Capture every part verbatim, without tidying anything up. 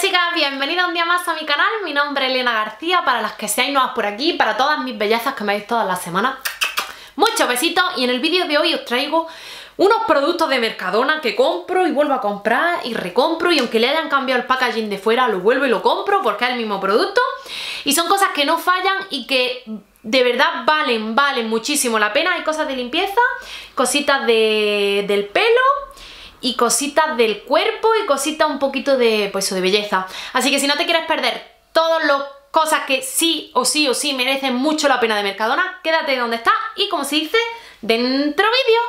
chicas, bienvenidas un día más a mi canal. Mi nombre es Elena García, para las que seáis nuevas por aquí, para todas mis bellezas que me veis todas las semanas. Muchos besitos, y en el vídeo de hoy os traigo unos productos de Mercadona que compro y vuelvo a comprar y recompro, y aunque le hayan cambiado el packaging de fuera, lo vuelvo y lo compro porque es el mismo producto. Y son cosas que no fallan y que de verdad valen, valen muchísimo la pena. Hay cosas de limpieza, cositas de, del pelo y cositas del cuerpo y cositas un poquito de, pues eso, de belleza. Así que si no te quieres perder todas las cosas que sí o sí o sí merecen mucho la pena de Mercadona, quédate donde está y, como se dice, dentro vídeo.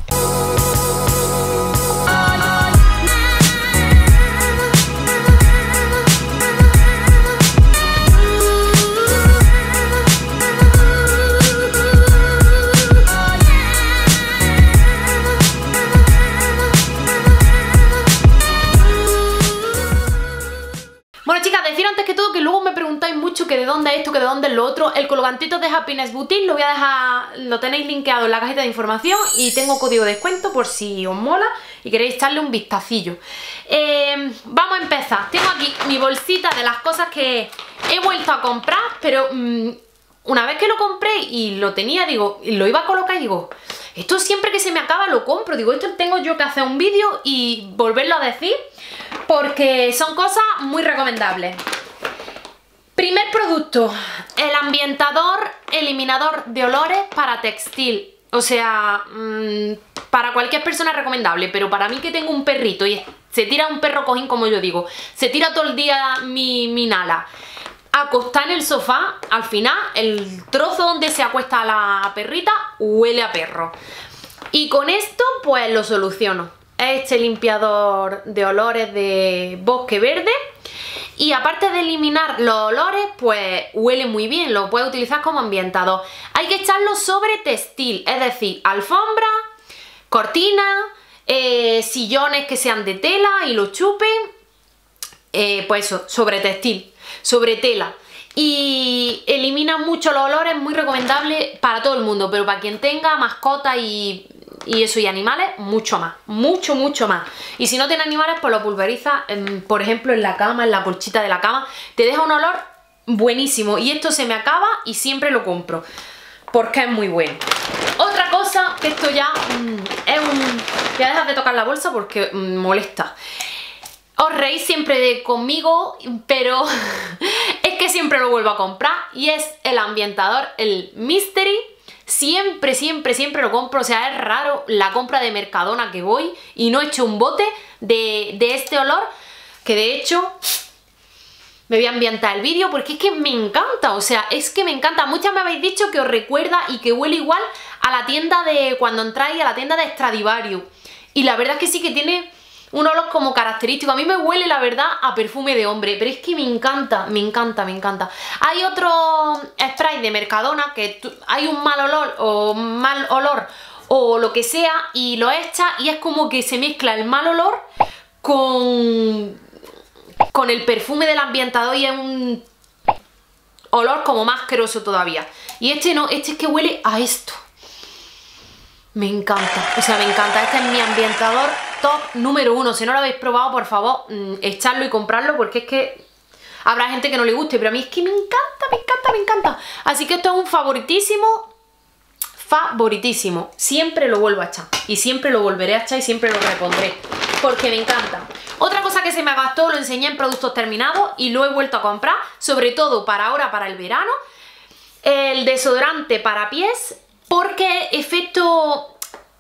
Bueno, chicas, decir antes que todo que luego me preguntáis mucho que de dónde es esto, que de dónde es lo otro. El colgantito de Happiness Boutique lo voy a dejar, lo tenéis linkeado en la cajita de información, y tengo código de descuento por si os mola y queréis echarle un vistacillo. Eh, vamos a empezar. Tengo aquí mi bolsita de las cosas que he vuelto a comprar, pero mmm, una vez que lo compré y lo tenía, digo, lo iba a colocar y digo, esto siempre que se me acaba lo compro. Digo, esto tengo yo que hacer un vídeo y volverlo a decir, porque son cosas muy recomendables. Primer producto, el ambientador eliminador de olores para textil. O sea, mmm, para cualquier persona es recomendable, pero para mí, que tengo un perrito y se tira un perro cojín, como yo digo, se tira todo el día mi, mi Nala acostada en el sofá, al final el trozo donde se acuesta la perrita huele a perro. Y con esto pues lo soluciono. Este limpiador de olores de Bosque Verde, y aparte de eliminar los olores, pues huele muy bien, lo puedes utilizar como ambientador. Hay que echarlo sobre textil, es decir, alfombra, cortinas, eh, sillones que sean de tela y lo chupen, eh, pues eso, sobre textil, sobre tela. Y elimina mucho los olores, muy recomendable para todo el mundo, pero para quien tenga mascotas y, y eso, y animales, mucho más, mucho, mucho más. Y si no tiene animales, pues lo pulveriza, en, por ejemplo, en la cama, en la colchita de la cama, te deja un olor buenísimo. Y esto se me acaba y siempre lo compro, porque es muy bueno. Otra cosa, que esto ya mmm, es un... Voy a dejar de tocar la bolsa porque mmm, molesta. Os reís siempre de conmigo, pero es que siempre lo vuelvo a comprar, y es el ambientador, el Mystery. Siempre, siempre, siempre lo compro. O sea, es raro la compra de Mercadona que voy y no he hecho un bote de, de este olor, que de hecho me voy a ambientar el vídeo porque es que me encanta. O sea, es que me encanta. Muchas me habéis dicho que os recuerda y que huele igual a la tienda de... cuando entráis a la tienda de Stradivarius. Y la verdad es que sí que tiene un olor como característico. A mí me huele, la verdad, a perfume de hombre, pero es que me encanta, me encanta, me encanta. Hay otro spray de Mercadona que hay un mal olor o mal olor o lo que sea, y lo echas y es como que se mezcla el mal olor con, con el perfume del ambientador, y es un olor como más asqueroso todavía. Y este no, este es que huele a esto. Me encanta, o sea, me encanta. Este es mi ambientador top número uno. Si no lo habéis probado, por favor, mmm, echarlo y comprarlo, porque es que habrá gente que no le guste, pero a mí es que me encanta, me encanta, me encanta. Así que esto es un favoritísimo, favoritísimo. Siempre lo vuelvo a echar y siempre lo volveré a echar y siempre lo repondré, porque me encanta. Otra cosa que se me gastó, lo enseñé en productos terminados y lo he vuelto a comprar, sobre todo para ahora, para el verano, el desodorante para pies. Porque efecto...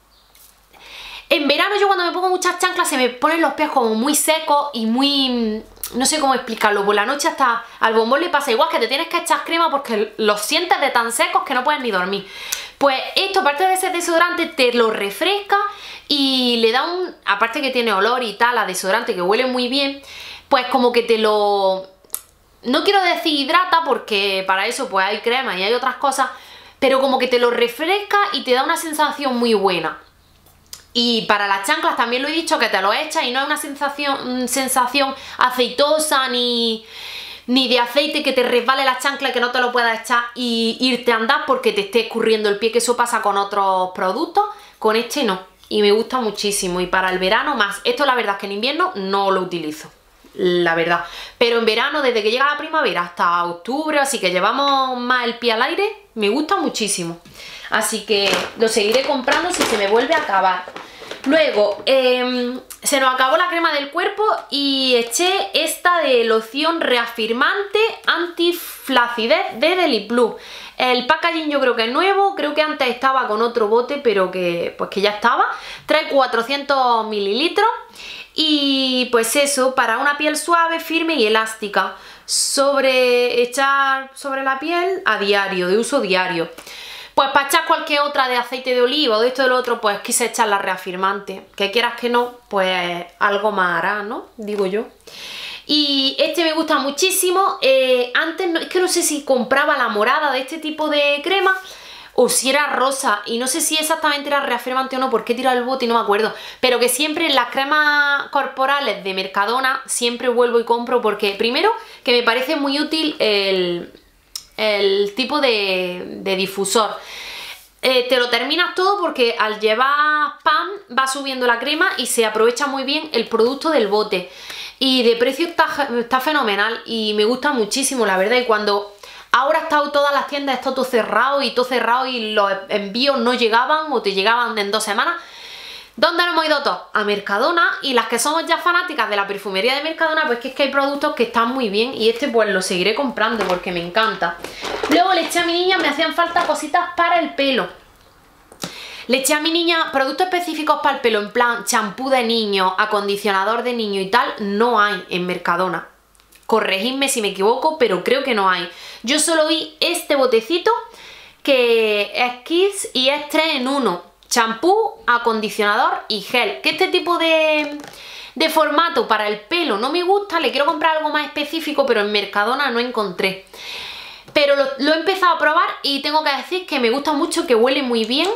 En verano yo cuando me pongo muchas chanclas se me ponen los pies como muy secos y muy... no sé cómo explicarlo. Por la noche hasta al bombón le pasa igual, que te tienes que echar crema porque los sientes de tan secos que no puedes ni dormir. Pues esto, aparte de ser desodorante, te lo refresca y le da un... aparte que tiene olor y tal, a desodorante, que huele muy bien, pues como que te lo... no quiero decir hidrata, porque para eso pues hay crema y hay otras cosas, pero como que te lo refresca y te da una sensación muy buena. Y para las chanclas también lo he dicho, que te lo echas y no es una sensación, sensación aceitosa ni, ni de aceite que te resbale la chancla y que no te lo puedas echar y irte a andar porque te esté escurriendo el pie, que eso pasa con otros productos. Con este no, y me gusta muchísimo, y para el verano más. Esto la verdad es que en invierno no lo utilizo. la verdad. Pero en verano, desde que llega la primavera hasta octubre, así que llevamos más el pie al aire, me gusta muchísimo. Así que lo seguiré comprando si se me vuelve a acabar. Luego, eh, se nos acabó la crema del cuerpo y eché esta de loción reafirmante antiflacidez de Deli Plus. El packaging yo creo que es nuevo, creo que antes estaba con otro bote, pero que, pues que ya estaba. Trae cuatrocientos mililitros y pues eso, para una piel suave, firme y elástica. Sobre echar sobre la piel a diario, de uso diario. Pues para echar cualquier otra de aceite de oliva o de esto o de lo otro, pues quise echar la reafirmante. Que quieras que no, pues algo más hará, ¿no? Digo yo. Y este me gusta muchísimo. Eh, antes, no, es que no sé si compraba la morada de este tipo de crema o si era rosa. Y no sé si exactamente era reafirmante o no, porque he tirado el bote y no me acuerdo. Pero que siempre en las cremas corporales de Mercadona siempre vuelvo y compro porque, primero, que me parece muy útil el... el tipo de, de difusor. Eh, te lo terminas todo porque al llevar pan va subiendo la crema y se aprovecha muy bien el producto del bote. Y de precio está, está fenomenal y me gusta muchísimo, la verdad. Y cuando ahora ha estado todas las tiendas, está todo cerrado y todo cerrado y los envíos no llegaban o te llegaban en dos semanas. ¿Dónde nos hemos ido todos? A Mercadona. Y las que somos ya fanáticas de la perfumería de Mercadona, pues que es que hay productos que están muy bien y este pues lo seguiré comprando porque me encanta. Luego le eché a mi niña, me hacían falta cositas para el pelo. Le eché a mi niña productos específicos para el pelo, en plan champú de niño, acondicionador de niño y tal, no hay en Mercadona. Corregidme si me equivoco, pero creo que no hay. Yo solo vi este botecito que es Kids y es tres en uno. Champú, acondicionador y gel. Que este tipo de, de formato para el pelo no me gusta. Le quiero comprar algo más específico, pero en Mercadona no encontré. Pero lo, lo he empezado a probar y tengo que decir que me gusta mucho, que huele muy bien.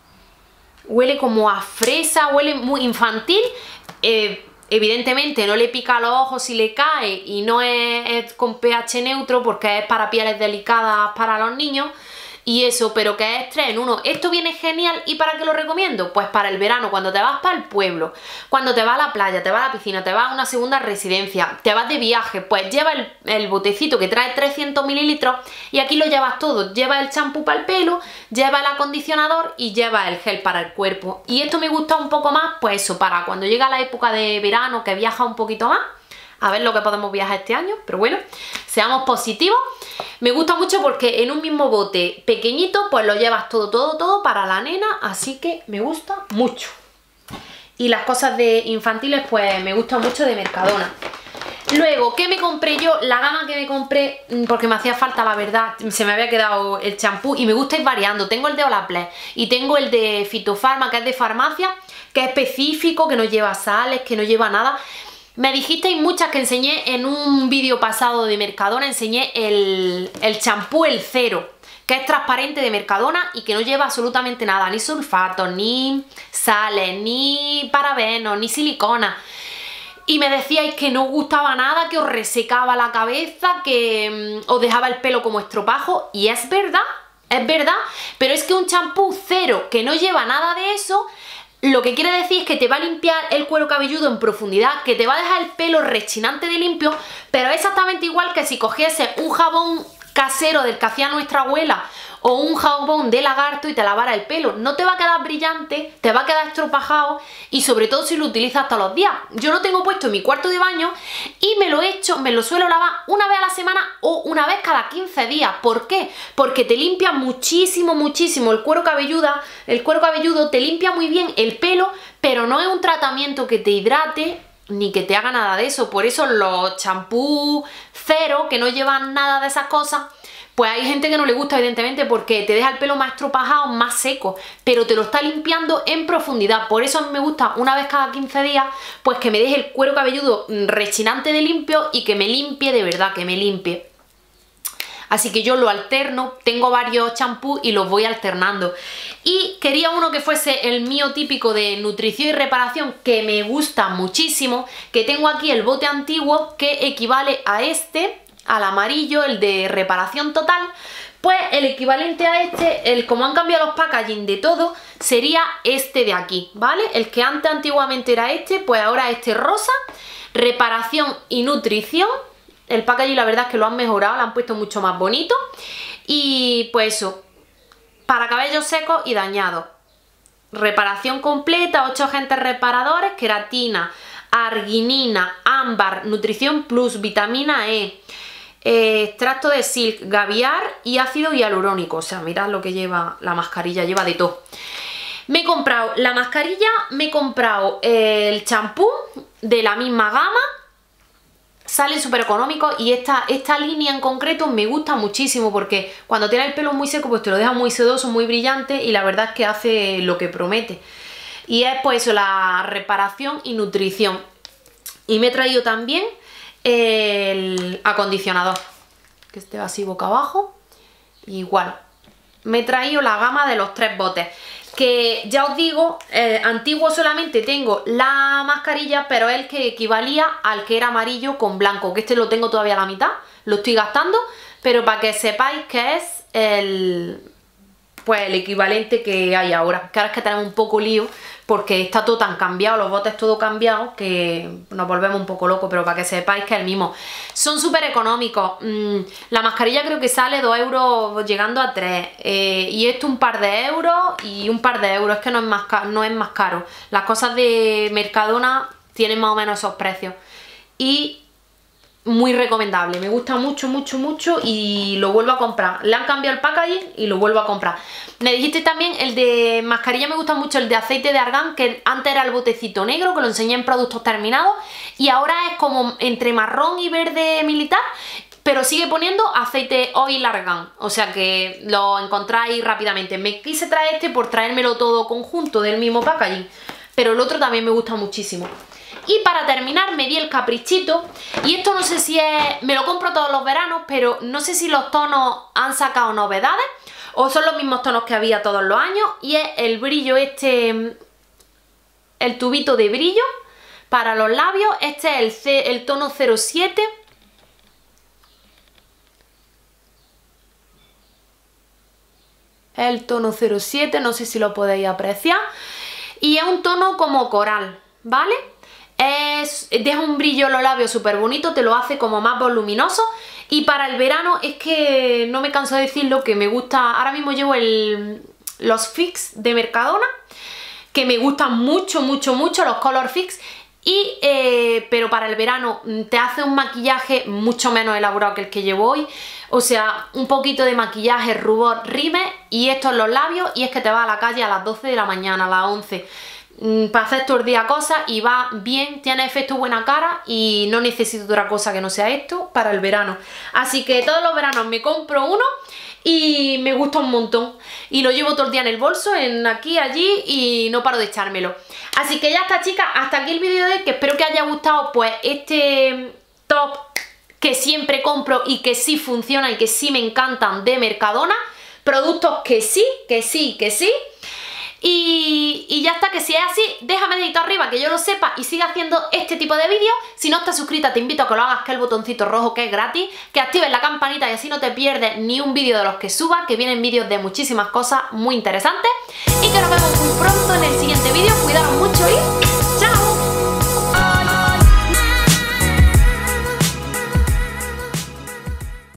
Huele como a fresa, huele muy infantil. Eh, evidentemente no le pica los ojos si le cae y no es, es con pH neutro porque es para pieles delicadas para los niños. Y eso, pero que es tres en uno. Esto viene genial. ¿Y para qué lo recomiendo? Pues para el verano, cuando te vas para el pueblo, cuando te vas a la playa, te vas a la piscina, te vas a una segunda residencia, te vas de viaje, pues lleva el, el botecito que trae trescientos mililitros y aquí lo llevas todo. Lleva el champú para el pelo, lleva el acondicionador y lleva el gel para el cuerpo. Y esto me gusta un poco más, pues eso, para cuando llega la época de verano, que viaja un poquito más. A ver lo que podemos viajar este año, pero bueno, seamos positivos. Me gusta mucho porque en un mismo bote pequeñito, pues lo llevas todo, todo, todo para la nena, así que me gusta mucho. Y las cosas de infantiles, pues me gustan mucho de Mercadona. Luego, ¿qué me compré yo? La gama que me compré, porque me hacía falta, la verdad, se me había quedado el champú y me gusta ir variando. Tengo el de Olaplex y tengo el de Fitofarma, que es de farmacia, que es específico, que no lleva sales, que no lleva nada. Me dijisteis muchas que enseñé en un vídeo pasado de Mercadona, enseñé el, el champú El Cero, que es transparente de Mercadona y que no lleva absolutamente nada, ni sulfatos, ni sales, ni parabenos, ni silicona. Y me decíais que no os gustaba nada, que os resecaba la cabeza, que um, os dejaba el pelo como estropajo, y es verdad, es verdad, pero es que un champú cero que no lleva nada de eso, lo que quiere decir es que te va a limpiar el cuero cabelludo en profundidad, que te va a dejar el pelo rechinante de limpio, pero es exactamente igual que si cogiese un jabón casero del que hacía nuestra abuela o un jabón de lagarto y te lavara el pelo. No te va a quedar brillante, te va a quedar estropajado y sobre todo si lo utilizas todos los días. Yo lo tengo puesto en mi cuarto de baño y me lo echo, me lo suelo lavar una vez a la semana o una vez cada quince días. ¿Por qué? Porque te limpia muchísimo, muchísimo el cuero cabelludo, el cuero cabelludo te limpia muy bien el pelo, pero no es un tratamiento que te hidrate ni que te haga nada de eso. Por eso los champús cero, que no llevan nada de esas cosas, pues hay gente que no le gusta, evidentemente, porque te deja el pelo más estropajado, más seco, pero te lo está limpiando en profundidad. Por eso a mí me gusta una vez cada quince días, pues que me deje el cuero cabelludo rechinante de limpio y que me limpie de verdad, que me limpie. Así que yo lo alterno, tengo varios champús y los voy alternando. Y quería uno que fuese el mío típico de nutrición y reparación, que me gusta muchísimo, que tengo aquí el bote antiguo, que equivale a este, al amarillo, el de reparación total, Pues el equivalente a este, el como han cambiado los packaging de todo, sería este de aquí, ¿vale? El que antes antiguamente era este, pues ahora este rosa, reparación y nutrición. El packaging la verdad es que lo han mejorado, lo han puesto mucho más bonito. Y pues eso, para cabellos secos y dañados. Reparación completa, ocho agentes reparadores, queratina, arginina, ámbar, nutrición plus, vitamina E, eh, extracto de silk, gaviar y ácido hialurónico. O sea, mirad lo que lleva la mascarilla, lleva de todo. Me he comprado la mascarilla, me he comprado el champú de la misma gama. Sale súper económico y esta, esta línea en concreto me gusta muchísimo porque cuando tienes el pelo muy seco pues te lo deja muy sedoso, muy brillante y la verdad es que hace lo que promete. Y es pues eso, la reparación y nutrición. Y me he traído también el acondicionador, que este va así boca abajo. Igual, me he traído la gama de los tres botes. Que ya os digo, eh, antiguo solamente tengo la mascarilla, pero es el que equivalía al que era amarillo con blanco, que este lo tengo todavía a la mitad, lo estoy gastando, pero para que sepáis que es el, pues el equivalente que hay ahora, que ahora es que tenemos un poco lío, porque está todo tan cambiado, los botes todo cambiado, que nos volvemos un poco locos, pero para que sepáis que es el mismo. Son súper económicos, mm, la mascarilla creo que sale dos euros llegando a tres, eh, y esto un par de euros y un par de euros, es que no es, más caro, no es más caro. Las cosas de Mercadona tienen más o menos esos precios. Y muy recomendable, me gusta mucho, mucho, mucho y lo vuelvo a comprar. Le han cambiado el packaging y lo vuelvo a comprar. Me dijiste también el de mascarilla, me gusta mucho el de aceite de argán, que antes era el botecito negro, que lo enseñé en productos terminados, y ahora es como entre marrón y verde militar, pero sigue poniendo aceite oil argán, o sea que lo encontráis rápidamente. Me quise traer este por traérmelo todo conjunto del mismo packaging, pero el otro también me gusta muchísimo. Y para terminar me di el caprichito, y esto no sé si es, me lo compro todos los veranos, pero no sé si los tonos han sacado novedades o son los mismos tonos que había todos los años, y es el brillo este, el tubito de brillo para los labios. Este es el, C, el tono cero siete. El tono cero siete, no sé si lo podéis apreciar, y es un tono como coral, ¿vale? Es, deja un brillo en los labios súper bonito, te lo hace como más voluminoso. Y para el verano es que no me canso de decirlo, que me gusta. Ahora mismo llevo el, los Fix de Mercadona, que me gustan mucho, mucho, mucho los Color Fix. Y, eh, pero para el verano te hace un maquillaje mucho menos elaborado que el que llevo hoy. O sea, un poquito de maquillaje, rubor, rímel y esto en los labios, y es que te vas a la calle a las doce de la mañana, a las once, para hacer todo el día cosas y va bien, tiene efecto buena cara y no necesito otra cosa que no sea esto para el verano. Así que todos los veranos me compro uno y me gusta un montón y lo llevo todo el día en el bolso, en aquí, allí, y no paro de echármelo. Así que ya está, chicas, hasta aquí el vídeo de hoy, que espero que haya gustado pues este top que siempre compro y que sí funciona y que sí me encantan de Mercadona. Productos que sí, que sí, que sí. Y, y ya está, que si es así, déjame dedito arriba que yo lo sepa y siga haciendo este tipo de vídeos. Si no estás suscrita, te invito a que lo hagas, que es el botoncito rojo, que es gratis, que actives la campanita y así no te pierdes ni un vídeo de los que suba, que vienen vídeos de muchísimas cosas muy interesantes. Y que nos vemos muy pronto en el siguiente vídeo. Cuidaros mucho y